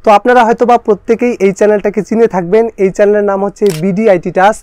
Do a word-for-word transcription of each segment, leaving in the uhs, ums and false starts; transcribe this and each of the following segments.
তো আপনারা হয়তোবা প্রত্যেকেই এই চ্যানেলটাকে চিনে থাকবেন। এই চ্যানেলের নাম হচ্ছে BD IT task.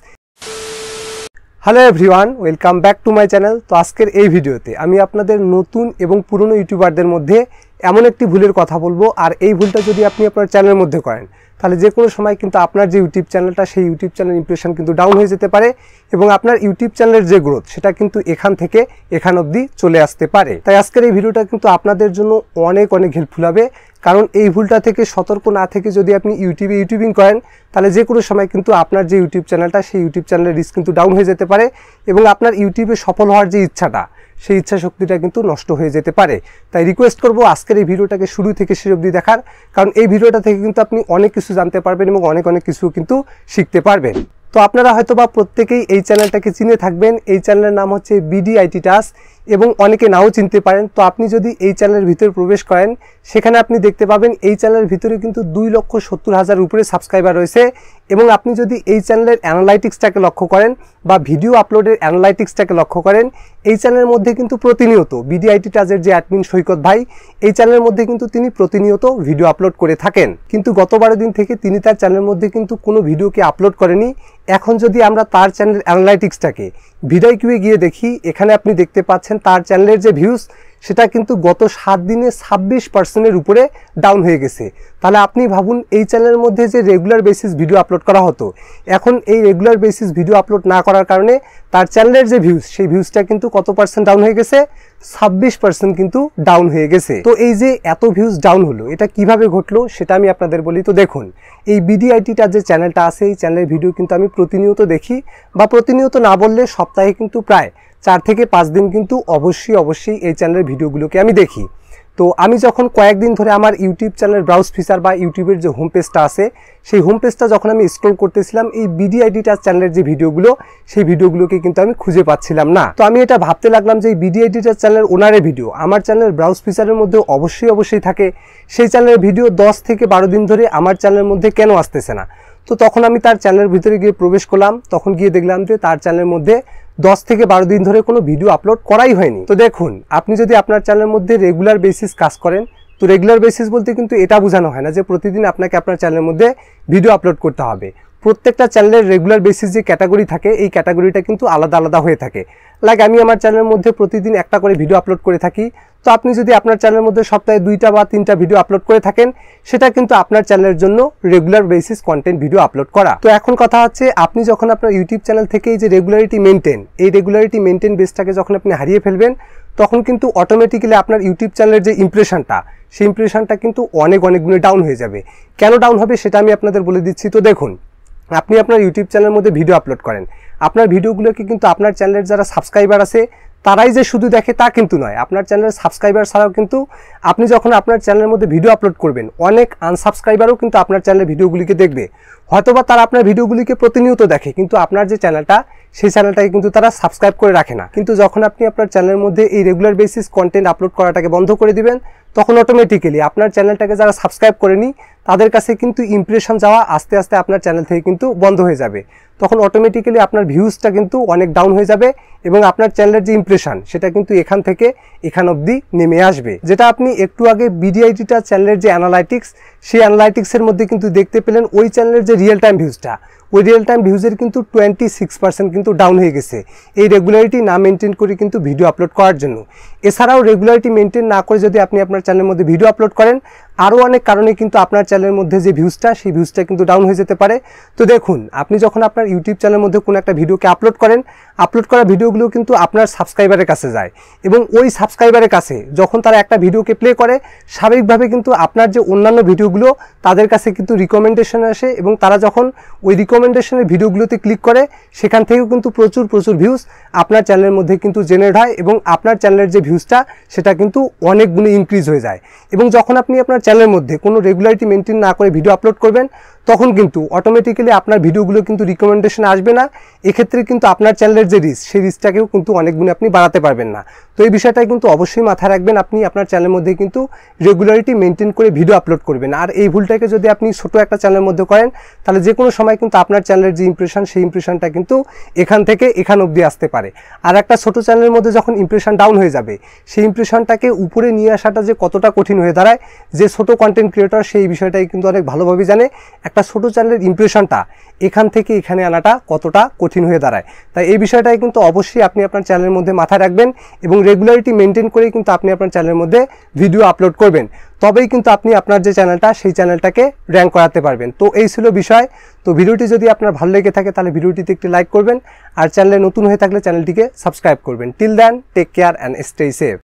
Hello everyone, welcome back to my channel. তো আজকের এই ভিডিওতে আমি আপনাদের নতুন এবং পুরনো ইউটিউবারদের মধ্যে এমন একটি ভুলের কথা বলবো, আর এই ভুলটা যদি আপনি আপনার চ্যানেলের মধ্যে করেন তাহলে যে কোনো সময় কিন্তু আপনার যে ইউটিউব চ্যানেলটা সেই ইউটিউব চ্যানেল ইমপ্রেশন কিন্তু ডাউন হয়ে যেতে পারে এবং আপনার ইউটিউব চ্যানেলের যে গ্রোথ সেটা কিন্তু এখান থেকে এখান অবধি চলে আসতে পারে। তাই আজকের এই ভিডিওটা কিন্তু আপনাদের জন্য অনেক অনেক হেল্পফুল হবে, কারণ এই ভুলটা থেকে সতর্ক না থেকে যদি আপনি ইউটিউবে ইউটিউবিং করেন তাহলে যে কোনো সময় কিন্তু আপনার যে ইউটিউব চ্যানেলটা সেই ইউটিউব চ্যানেলের রিস্ক কিন্তু ডাউন হয়ে যেতে পারে এবং আপনার ইউটিউবে সফল হওয়ার যে ইচ্ছাটা সেই ইচ্ছা শক্তিটা কিন্তু নষ্ট হয়ে যেতে পারে। তাই রিকোয়েস্ট করব আজকের এই ভিডিওটাকে শুরু থেকে শেষ অবধি দেখার, কারণ এই ভিডিওটা থেকে কিন্তু আপনি অনেক কিছু জানতে পারবেন এবং অনেক অনেক কিছু কিন্তু শিখতে পারবেন। তো আপনারা হয়তোবা প্রত্যেকেই এই চ্যানেলটাকে চিনে থাকবেন। এই চ্যানেলের নাম হচ্ছে বিডি আইটি টাস্ক এবং অনেকে নাও চিনতে পারেন। তো আপনি যদি এই চ্যানেলের ভিতরে প্রবেশ করেন সেখানে আপনি দেখতে পাবেন এই চ্যানেলের ভিতরে কিন্তু দুই লক্ষ সত্তর হাজার উপরে সাবস্ক্রাইবার রয়েছে এবং আপনি যদি এই চ্যানেলের অ্যানালাইটিক্সটাকে লক্ষ্য করেন বা ভিডিও আপলোডের অ্যানালাইটিক্সটাকে লক্ষ্য করেন, এই চ্যানেলের মধ্যে কিন্তু প্রতিনিয়ত বিডি আইটি টাস্কের যে অ্যাডমিন সৈকত ভাই, এই চ্যানেলের মধ্যে কিন্তু তিনি প্রতিনিয়ত ভিডিও আপলোড করে থাকেন, কিন্তু গত বারো দিন থেকে তিনি তার চ্যানেলের মধ্যে কিন্তু কোনো ভিডিওকে আপলোড করেনি। এখন যদি আমরা তার চ্যানেলের অ্যানালাইটিক্সটাকে ভিডিও কিউয়ে গিয়ে দেখি, এখানে আপনি দেখতে পাচ্ছেন তার চ্যানেলের যে ভিউজ সেটা কিন্তু গত সাত দিনে ছাব্বিশ পার্সেন্টের উপরে ডাউন হয়ে গেছে। তাহলে আপনি ভাবুন এই চ্যানেলের মধ্যে যে রেগুলার বেসিস ভিডিও আপলোড করা হতো, এখন এই রেগুলার বেসিস ভিডিও আপলোড না করার কারণে তার চ্যানেলের যে ভিউজ সেই ভিউজটা কিন্তু কত পার্সেন্ট ডাউন হয়ে গেছে? ছাব্বিশ পার্সেন্ট কিন্তু ডাউন হয়ে গেছে। তো এই যে এত ভিউজ ডাউন হলো এটা কিভাবে ঘটলো সেটা আমি আপনাদের বলি। তো দেখুন, এই বিডি আইটিটার যে চ্যানেলটা আছে এই চ্যানেলের ভিডিও কিন্তু আমি প্রতিনিয়ত দেখি, বা প্রতিনিয়ত না বললে সপ্তাহে কিন্তু প্রায় চার থেকে পাঁচ দিন কিন্তু অবশ্যই অবশ্যই এই চ্যানেলের ভিডিওগুলোকে আমি দেখি। তো আমি যখন কয়েকদিন ধরে আমার ইউটিউব চ্যানেলের ব্রাউজ ফিচার বা ইউটিউবের যে হোম পেজটা আছে সেই হোম পেজটা যখন আমি স্ক্রল করতেছিলাম, এই বিডি আইটিটার চ্যানেলের যে ভিডিওগুলো সেই ভিডিওগুলোকে কিন্তু আমি খুঁজে পাচ্ছিলাম না। তো আমি এটা ভাবতে লাগলাম যে এই বিডি আইটিটার চ্যানেলের ওনারের ভিডিও আমার চ্যানেলের ব্রাউজ ফিচারের মধ্যে অবশ্যই অবশ্যই থাকে, সেই চ্যানেলের ভিডিও দশ থেকে বারো দিন ধরে আমার চ্যানেলের মধ্যে কেন আসতেছে না? তো তখন আমি তার চ্যানেলের ভিতরে গিয়ে প্রবেশ করলাম, তখন গিয়ে দেখলাম যে তার চ্যানেলের মধ্যে দশ থেকে বারো দিন ধরে কোনো ভিডিও আপলোড করাই হয়নি। তো দেখুন, আপনি যদি আপনার চ্যানেলের মধ্যে রেগুলার বেসিস কাজ করেন, তো রেগুলার বেসিস বলতে কিন্তু এটা বোঝানো হয় না যে প্রতিদিন আপনাকে আপনার চ্যানেলের মধ্যে ভিডিও আপলোড করতে হবে। প্রত্যেকটা চ্যানেলের রেগুলার বেসিস যে ক্যাটাগরি থাকে এই ক্যাটাগরিটা কিন্তু আলাদা আলাদা হয়ে থাকে। লাইক আমি আমার চ্যানেলের মধ্যে প্রতিদিন একটা করে ভিডিও আপলোড করে থাকি, তো আপনি যদি আপনার চ্যানেলের মধ্যে সপ্তাহে দুইটা বা তিনটা ভিডিও আপলোড করে থাকেন সেটা কিন্তু আপনার চ্যানেলের জন্য regular basis content video upload করা। তো এখন কথা হচ্ছে, আপনি যখন আপনার ইউটিউব চ্যানেল থেকে এই যে রেগুলারিটি মেনটেন এই রেগুলারিটি মেনটেন বেসটাকে যখন আপনি হারিয়ে ফেলবেন, তখন কিন্তু অটোমেটিক্যালি আপনার ইউটিউব চ্যানেলের যে ইমপ্রেশনটা সেই ইমপ্রেশনটা কিন্তু অনেক অনেক গুণে ডাউন হয়ে যাবে। কেন ডাউন হবে সেটা আমি আপনাদের বলে দিচ্ছি। তো দেখুন, আপনি আপনার ইউটিউব চ্যানেলের মধ্যে ভিডিও আপলোড করেন, আপনার ভিডিওগুলোকে কিন্তু আপনার চ্যানেলের যারা সাবস্ক্রাইবার আছে তারাই যে শুধু দেখে তা কিন্তু নয়, আপনার চ্যানেলের সাবস্ক্রাইবার ছাড়াও কিন্তু আপনি যখন আপনার চ্যানেলের মধ্যে ভিডিও আপলোড করবেন অনেক আনসাবস্ক্রাইবারও কিন্তু আপনার চ্যানেলের ভিডিওগুলিকে দেখবে। হয়তোবা তারা আপনার ভিডিওগুলিকে প্রতিনিয়ত দেখে, কিন্তু আপনার যে চ্যানেলটা সেই চ্যানেলটাকে কিন্তু তারা সাবস্ক্রাইব করে রাখে না। কিন্তু যখন আপনি আপনার চ্যানেলের মধ্যে এই রেগুলার বেসিস কন্টেন্ট আপলোড করাটাকে বন্ধ করে দিবেন, তখন অটোমেটিক্যালি আপনার চ্যানেলটাকে যারা সাবস্ক্রাইব করেনি তাদের কাছে কিন্তু ইমপ্রেশন যাওয়া আস্তে আস্তে আপনার চ্যানেল থেকে কিন্তু বন্ধ হয়ে যাবে। তখন অটোমেটিক্যালি আপনার ভিউজটা কিন্তু অনেক ডাউন হয়ে যাবে এবং আপনার চ্যানেলের যে ইমপ্রেশন সেটা কিন্তু এখান থেকে এখান অবধি নেমে আসবে। যেটা আপনি একটু আগে বিডি আইটিটা চ্যানেলের যে অ্যানালাইটিক্স সেই অ্যানালাইটিক্সের মধ্যে কিন্তু দেখতে পেলেন ওই চ্যানেলের যে রিয়েল টাইম ভিউজটা, ওই রিয়েল টাইম ভিউজের কিন্তু টোয়েন্টি সিক্স পার্সেন্ট কিন্তু ডাউন হয়ে গেছে এই রেগুলারিটি না মেনটেন করে কিন্তু ভিডিও আপলোড করার জন্য। এছাড়াও রেগুলারিটি মেনটেন না করে যদি আপনি আপনার চ্যানেলের মধ্যে ভিডিও আপলোড করেন, আরও অনেক কারণে কিন্তু আপনার চ্যানেলের মধ্যে যে ভিউজটা সেই ভিউজটা কিন্তু ডাউন হয়ে যেতে পারে। তো দেখুন, আপনি যখন আপনার ইউটিউব চ্যানেলের মধ্যে কোনো একটা ভিডিওকে আপলোড করেন, আপলোড করা ভিডিওগুলো কিন্তু আপনার সাবস্ক্রাইবারের কাছে যায় এবং ওই সাবস্ক্রাইবারের কাছে যখন তারা একটা ভিডিওকে প্লে করে, স্বাভাবিকভাবে কিন্তু আপনার যে অন্যান্য ভিডিওগুলো তাদের কাছে কিন্তু রিকমেন্ডেশন আসে এবং তারা যখন ওই রিকমেন্ডেশনের ভিডিওগুলোতে ক্লিক করে সেখান থেকেও কিন্তু প্রচুর প্রচুর ভিউজ আপনার চ্যানেলের মধ্যে কিন্তু জেনারেট হয় এবং আপনার চ্যানেলের যে ভিউজটা সেটা কিন্তু অনেক গুণে ইনক্রিজ হয়ে যায়। এবং যখন আপনি আপনার চ্যানেলের মধ্যে কোনো রেগুলারিটি মেনটেন না করে ভিডিও আপলোড করবেন, তখন কিন্তু অটোমেটিক্যালি আপনার ভিডিওগুলো কিন্তু রিকমেন্ডেশনে আসবে না। এক্ষেত্রে কিন্তু আপনার চ্যানেলের যে রিচ, সেই রিচটাকেও কিন্তু অনেক গুণে আপনি বাড়াতে পারবেন না। তো এই বিষয়টাই কিন্তু অবশ্যই মাথায় রাখবেন। আপনি আপনার চ্যানেলের মধ্যে কিন্তু রেগুলারিটি মেনটেন করে ভিডিও আপলোড করবেন। আর এই ভুলটাকে যদি আপনি ছোটো একটা চ্যানেলের মধ্যে করেন, তাহলে যে কোনো সময় কিন্তু আপনার চ্যানেলের যে ইমপ্রেশন, সেই ইমপ্রেশনটা কিন্তু এখান থেকে এখান অবধি আসতে পারে। আর একটা ছোটো চ্যানেলের মধ্যে যখন ইমপ্রেশন ডাউন হয়ে যাবে, সেই ইমপ্রেশনটাকে উপরে নিয়ে আসাটা যে কতটা কঠিন হয়ে দাঁড়ায়, যে ছোটো কন্টেন্ট ক্রিয়েটর সেই বিষয়টাই কিন্তু অনেক ভালোভাবে জানে। একটা ছোটো চ্যানেলের ইমপ্রেশনটা এখান থেকে এখানে আনাটা কতটা কঠিন হয়ে দাঁড়ায়। তাই এই বিষয়টাই কিন্তু অবশ্যই আপনি আপনার চ্যানেলের মধ্যে মাথায় রাখবেন এবং রেগুলারিটি মেনটেন করেই কিন্তু আপনি আপনার চ্যানেলের মধ্যে ভিডিও আপলোড করবেন। তবেই কিন্তু আপনি আপনার যে চ্যানেলটা, সেই চ্যানেলটাকে র্যাঙ্ক করাতে পারবেন। তো এই ছিল বিষয়। তো ভিডিওটি যদি আপনার ভালো লেগে থাকে, তাহলে ভিডিওটিতে একটি লাইক করবেন, আর চ্যানেলে নতুন হয়ে থাকলে চ্যানেলটিকে সাবস্ক্রাইব করবেন। Till then, take care and stay safe.